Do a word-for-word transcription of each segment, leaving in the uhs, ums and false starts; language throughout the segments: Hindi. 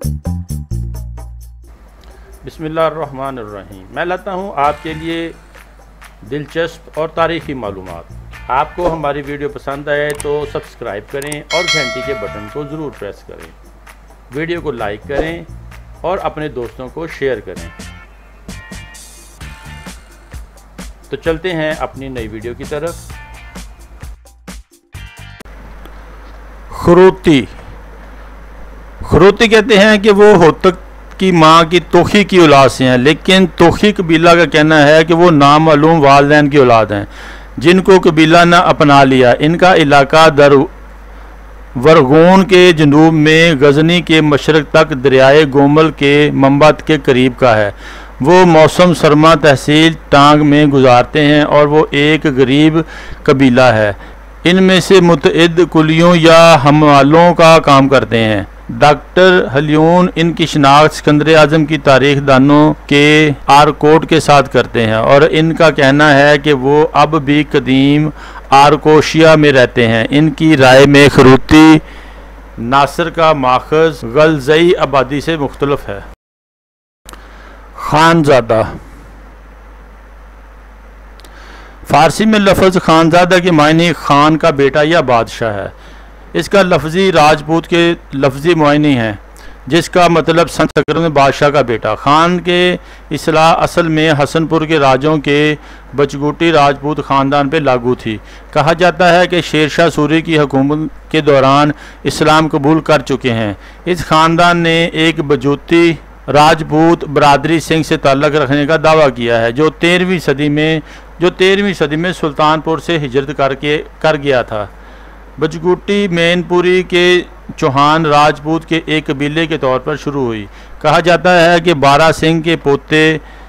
बिस्मिल्लाहिर्रहमानिर्रहीम। मैं लाता हूँ आपके लिए दिलचस्प और तारीख़ी मालूमात। आपको हमारी वीडियो पसंद आए तो सब्सक्राइब करें और घंटी के बटन को ज़रूर प्रेस करें। वीडियो को लाइक करें और अपने दोस्तों को शेयर करें। तो चलते हैं अपनी नई वीडियो की तरफ। खरूती खरूती कहते हैं कि वो होतक की माँ की तोखी की औलाद से हैं, लेकिन तोखी कबीला का कहना है कि वो नामालूम वालिदैन की औलाद हैं जिनको कबीला न अपना लिया। इनका इलाका दर वरगोन के जनूब में गजनी के मशरक़ तक दरियाए गोमल के मंबत के करीब का है। वो मौसम सरमा तहसील टांग में गुजारते हैं और वो एक गरीब कबीला है। इनमें से मुतअद्दिद कुलियों या हमालों का काम करते हैं। डॉक्टर हलियून इनकी शिनाख्त सिकंदर आज़म की तारीख दानों के आरकोट के साथ करते हैं और इनका कहना है कि वो अब भी कदीम आरकोशिया में रहते हैं। इनकी राय में खरूती नासिर का माखज़ गलज़ई आबादी से मुख्तलिफ है। खानज़ादा फ़ारसी में लफ्ज़ खानज़ादा के मायने खान का बेटा या बादशाह है। इसका लफ्ज़ी राजपूत के लफ्ज़ी मायने हैं जिसका मतलब संस्कृत में बादशाह का बेटा। खान के इस्लाह असल में हसनपुर के राजों के बचगुटी राजपूत ख़ानदान पर लागू थी। कहा जाता है कि शेरशाह सूरी की हुकूमत के दौरान इस्लाम कबूल कर चुके हैं। इस ख़ानदान ने एक बजूती राजपूत बरादरी सिंह से ताल्लुक़ रखने का दावा किया है जो तेरहवीं सदी में जो तेरहवीं सदी में सुल्तानपुर से हिजरत करके कर गया था। बजगुटी मैनपुरी के चौहान राजपूत के एक कबीले के तौर पर शुरू हुई। कहा जाता है कि बारा सिंह के पोते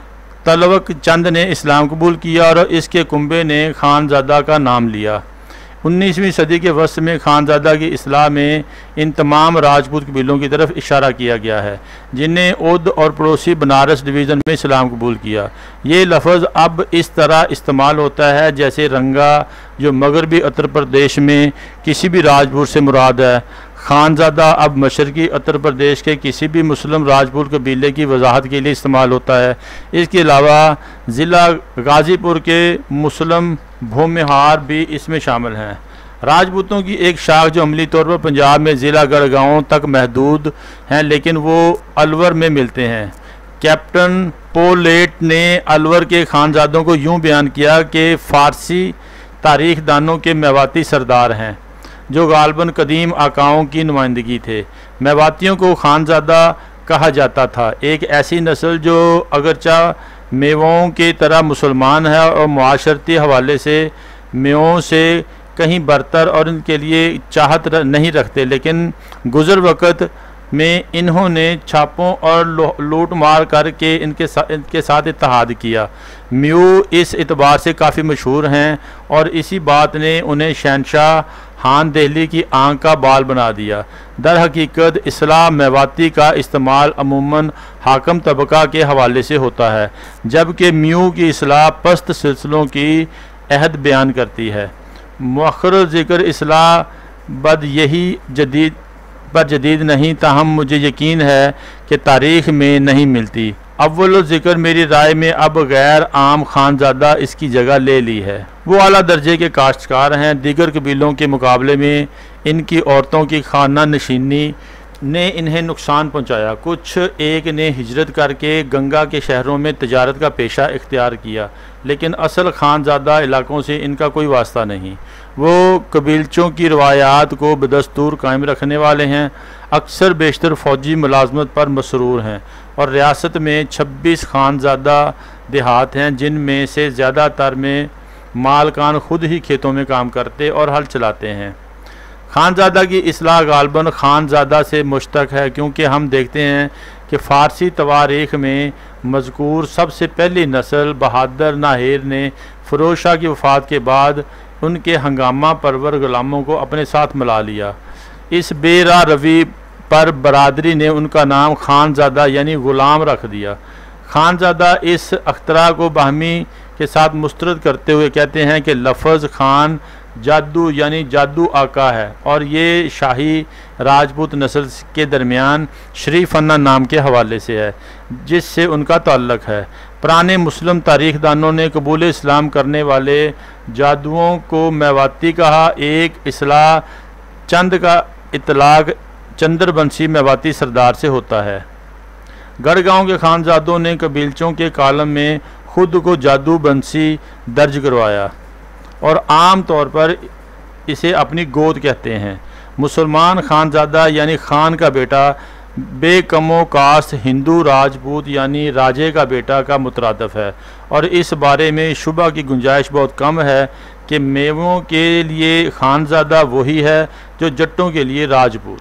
तलवक चंद ने इस्लाम कबूल किया और इसके कुंबे ने खानज़ादा का नाम लिया। उन्नीसवीं सदी के वस्त में खानज़ादा की इस्लाह में इन तमाम राजपूत कबीलों की तरफ इशारा किया गया है जिन्हें ओद और पड़ोसी बनारस डिवीज़न में इस्लाम कबूल किया। ये लफ्ज़ अब इस तरह इस्तेमाल होता है जैसे रंगा जो मगरबी उत्तर प्रदेश में किसी भी राजपूत से मुराद है। खानज़ादा अब मशरक़ी उत्तर प्रदेश के किसी भी मुस्लिम राजपूत कबीले की वजाहत के लिए इस्तेमाल होता है। इसके अलावा ज़िला गाज़ीपुर के मुस्लिम भूमिहार भी इसमें शामिल हैं। राजपूतों की एक शाख जो अमली तौर पर पंजाब में ज़िला गढ़गांव तक महदूद हैं लेकिन वो अलवर में मिलते हैं। कैप्टन पोलेट ने अलवर के खानज़ादों को यूँ बयान किया कि फ़ारसी तारीख़ दानों के मेवाती सरदार हैं जो गालबन कदीम आकाओं की नुमाइंदगी थे। मेवातियों को खानज़ादा कहा जाता था, एक ऐसी नस्ल जो अगरचा मेवों की तरह मुसलमान है और मुआशरती हवाले से मेवों से कहीं बरतर और इनके लिए चाहत नहीं रखते, लेकिन गुज़र वक़्त में इन्होंने छापों और लूट मार करके इनके साथ इनके साथ इत्तेहाद किया। म्यू इस एतबार से काफ़ी मशहूर हैं और इसी बात ने उन्हें शहनशाह हान दहली की आंख का बाल बना दिया। दर हकीकत इस्लाम मेवाती का इस्तेमाल अमूमन हाकम तबका के हवाले से होता है जबकि म्यू की इस्लाह पस्त सिलसिलों की अहद बयान करती है। मुअख्खर ज़िक्र इस्लाह बद यही जदीद पर जदीद नहीं, ताहम मुझे यकीन है कि तारीख़ में नहीं मिलती। अव्वल ज़िक्र मेरी राय में अब गैर आम खानज़ादा इसकी जगह ले ली है। वो आला दर्जे के काश्तकार हैं। दीगर कबीलों के मुकाबले में इनकी औरतों की खाना नशीनी ने इन्हें नुकसान पहुंचाया। कुछ एक ने हिजरत करके गंगा के शहरों में तजारत का पेशा इख्तियार किया, लेकिन असल खानज़ादा इलाकों से इनका कोई वास्ता नहीं। वो कबीलचों की रवायात को बदस्तूर कायम रखने वाले हैं। अक्सर बेशतर फ़ौजी मुलाजमत पर मसरूर हैं और रियासत में छब्बीस खानज़ादा देहात हैं जिनमें से ज़्यादातर में मालकान खुद ही खेतों में काम करते और हल चलाते हैं। खानज़ादा की इस्लाह गालबन खानज़ादा से मुश्तक है क्योंकि हम देखते हैं कि फ़ारसी तवारीख़ में मज़कूर सबसे पहली नस्ल बहादुर नाहिर ने फ़िरोज़ शाह की वफ़ात के बाद उनके हंगामा परवर ग़ुलामों को अपने साथ मिला लिया। इस बेरा रवी पर बरादरी ने उनका नाम खानज़ादा यानी ग़ुलाम रख दिया। खानज़ादा इस अख्तरा को बाहमी के साथ मुस्तरद करते हुए कहते हैं कि लफ्ज़ खान जादू यानी जादू आका है और ये शाही राजपूत नस्ल के दरमियान शरीफन्ना नाम के हवाले से है जिससे उनका ताल्लुक है। पुराने मुस्लिम तारीखदानों ने कबूल इस्लाम करने वाले जादुओं को मेवाती कहा। एक इसलाह चंद का इतलाक चंद्रबंशी मेवाती सरदार से होता है। गढ़गांव के खानजादों ने कबीलचों के कालम में खुद को जादू बंसी दर्ज करवाया और आम तौर पर इसे अपनी गोद कहते हैं। मुसलमान खानजादा यानी खान का बेटा बेकमो कास्ट हिंदू राजपूत यानी राजे का बेटा का मुतरादफ है और इस बारे में शुबा की गुंजाइश बहुत कम है कि मेवों के लिए खानजादा वही है जो जट्टों के लिए राजपूत।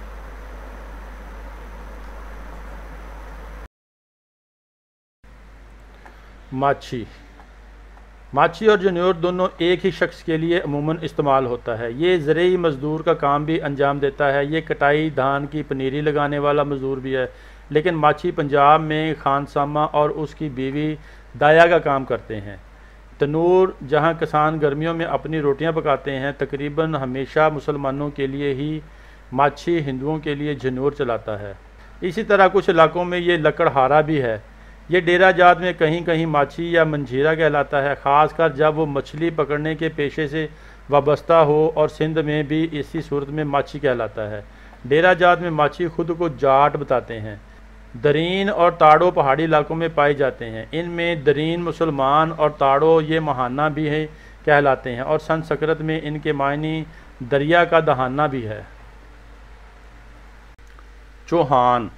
माछी माछी और जन्योर दोनों एक ही शख्स के लिए अमूमन इस्तेमाल होता है। ये ज़रूरी मज़दूर का काम भी अंजाम देता है। ये कटाई धान की पनीरी लगाने वाला मज़दूर भी है। लेकिन माछी पंजाब में खानसामा और उसकी बीवी दाया का काम करते हैं। तनूर जहां किसान गर्मियों में अपनी रोटियां पकाते हैं, तकरीबन हमेशा मुसलमानों के लिए ही माछी हिंदुओं के लिए जन्योर चलाता है। इसी तरह कुछ इलाकों में ये लकड़हारा भी है। ये डेरा जात में कहीं कहीं माछी या मंजीरा कहलाता है, ख़ासकर जब वो मछली पकड़ने के पेशे से वाबस्ता हो, और सिंध में भी इसी सूरत में माछी कहलाता है। डेरा जात में माछी खुद को जाट बताते हैं। दरीन और ताड़ो पहाड़ी इलाकों में पाए जाते हैं। इनमें दरीन मुसलमान और ताड़ो ये महाना भी है कहलाते हैं और संस्कृत में इनके मायने दरिया का दहाना भी है। चौहान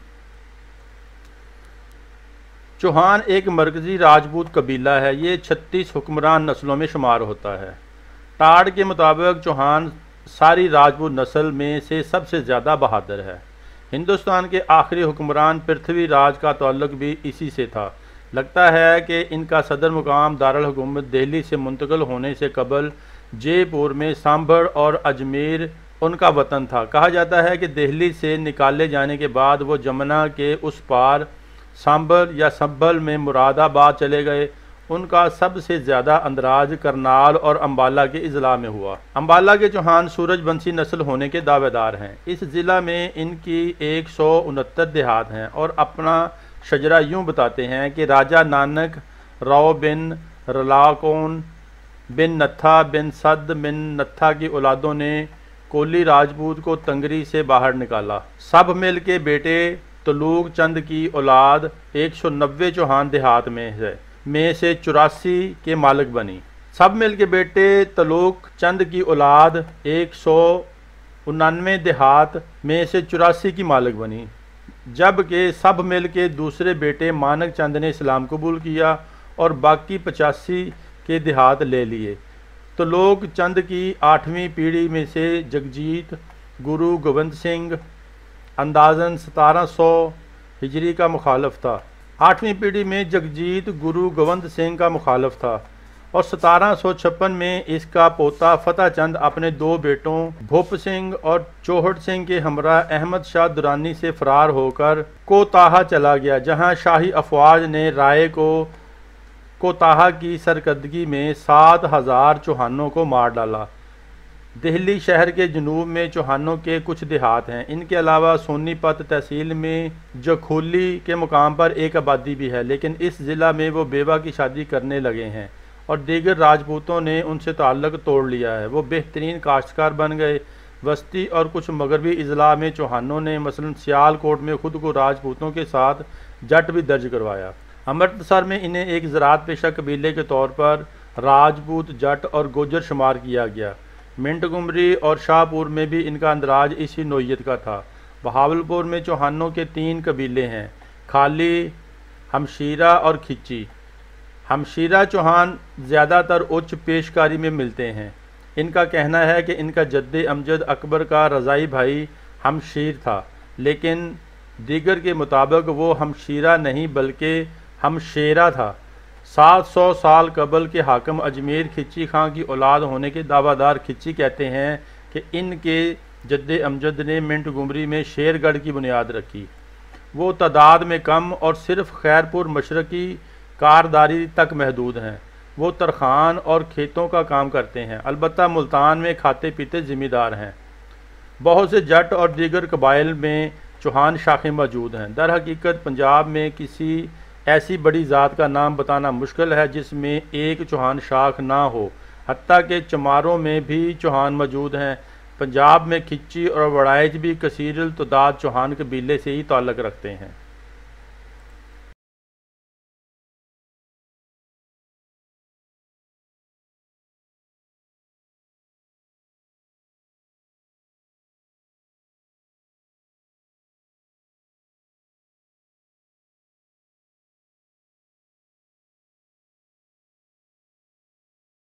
चौहान एक मरकज़ी राजपूत कबीला है। ये छत्तीस हुक्मरान नस्लों में शुमार होता है। टाड़ के मुताबिक चौहान सारी राजपूत नस्ल में से सबसे ज़्यादा बहादुर है। हिंदुस्तान के आखिरी हुक्मरान पृथ्वी राज का ताल्लुक भी इसी से था। लगता है कि इनका सदर मुकाम दारुल हुकूमत दिल्ली से मुंतकिल होने से कबल जयपुर में सांभर और अजमेर उनका वतन था। कहा जाता है कि दिल्ली से निकाले जाने के बाद वो जमुना के उस पार सांभर या संभल में मुरादाबाद चले गए। उनका सबसे ज़्यादा अंदराज करनाल और अम्बाला के अजला में हुआ। अम्बाला के चौहान सूरजवंशी नस्ल होने के दावेदार हैं। इस ज़िला में इनकी एक सौ उनहत्तर देहात हैं और अपना शजरा यूँ बताते हैं कि राजा नानक राव बिन रलाकोन बिन नत्था बिन सद बिन नत्था की औलादों ने कोली राजपूत को तंगरी से बाहर निकाला। सब मिल के बेटे तलूक चंद की औलाद एक सौ नब्बे चौहान देहात में है में से चौरासी के मालिक बनी। सब मिल के बेटे तलूक चंद की औलाद एक सौ उन्नानवे देहात में से चौरासी की मालिक बनी, जबकि सब मिल के दूसरे बेटे मानक चंद ने इस्लाम कबूल किया और बाकी पचासी के देहात ले लिए। तलूक चंद की आठवीं पीढ़ी में से जगजीत गुरु गोविंद सिंह अंदाज़न सतारह सौ हिजरी का मुखालफ था। आठवीं पीढ़ी में जगजीत गुरु गोविंद सिंह का मुखालफ था और सतारह सौ छप्पन में इसका पोता फतेह चंद अपने दो बेटों भूप सिंह और चौहट सिंह के हमरा अहमद शाह दुरानी से फरार होकर कोताहा चला गया, जहां शाही अफवाज ने राय को कोताहा की सरकर्दगी में सात हज़ार चौहानों को मार डाला। दिल्ली शहर के जनूब में चौहानों के कुछ देहात हैं। इनके अलावा सोनीपत तहसील में जखोली के मुकाम पर एक आबादी भी है, लेकिन इस ज़िला में वो बेवा की शादी करने लगे हैं और दीगर राजपूतों ने उनसे ताल्लुक़ तोड़ लिया है। वो बेहतरीन काश्तकार बन गए। वस्ती और कुछ मगरबी अजला में चौहानों ने मसलन सियालकोट में खुद को राजपूतों के साथ जट भी दर्ज करवाया। अमृतसर में इन्हें एक ज़राअत पेशा कबीले के तौर पर राजपूत जट और गोजर शुमार किया गया। मिंटगुमरी और शाहपुर में भी इनका अंदराज इसी नोयत का था। बहावलपुर में चौहानों के तीन कबीले हैं, खाली, हमशीरा और खिच्ची। हमशीरा चौहान ज़्यादातर उच्च पेशकारी में मिलते हैं। इनका कहना है कि इनका जद्दे अमजद अकबर का रज़ाई भाई हमशीर था, लेकिन दीगर के मुताबिक वो हमशीरा नहीं बल्कि हमशेरा था। सात सौ साल कबल के हाकम अजमेर खिच्ची खां की औलाद होने के दावादार खिच्ची कहते हैं कि इनके जद्दे अमजद ने मिंटगुमरी में शेरगढ़ की बुनियाद रखी। वो तादाद में कम और सिर्फ खैरपुर मशरकी कारदारी तक महदूद हैं। वो तरखान और खेतों का काम करते हैं। अलबत्ता मुल्तान में खाते पीते ज़िम्मेदार हैं। बहुत से जट और दीगर कबाइल में चौहान शाखें मौजूद हैं। दर हकीकत पंजाब में किसी ऐसी बड़ी ज़ात का नाम बताना मुश्किल है जिसमें एक चौहान शाख ना हो। हत्ता के चमारों में भी चौहान मौजूद हैं। पंजाब में खिच्ची और वड़ाइच भी कसीर तदाद चौहान कबीले से ही ताल्लुक़ रखते हैं।